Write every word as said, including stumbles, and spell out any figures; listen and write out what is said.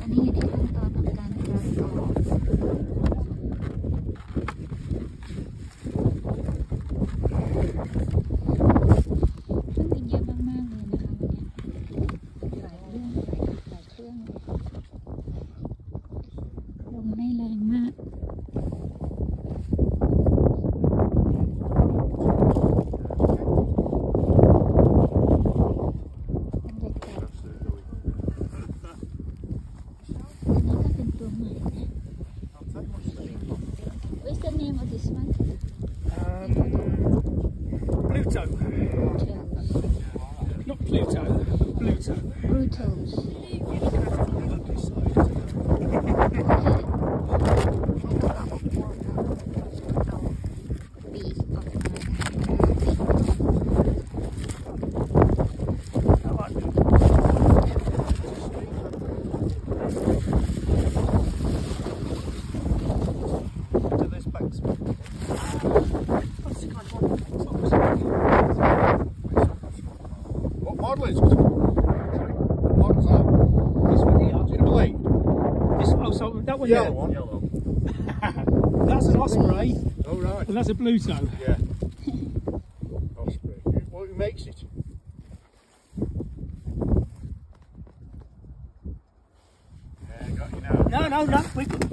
อันนี้อยู่ในขั้นตอนของการประกอบเครื่องบินเยอะมากๆเลยนะคะวันนี้หลายเรื่องหลายหลายเครื่องลมไม่แรงมากWhat's the name of this one? Um, Pluto. Not Pluto, Pluto. Brutos. What model is it? What model's that? This one here. Is it a blade? This, oh, so that one Yellow there. one. Yellow. That's an Osprey, Oh right. and that's a Pluto. Yeah. Osprey. What makes it? Yeah, got you now. No, no, no. We,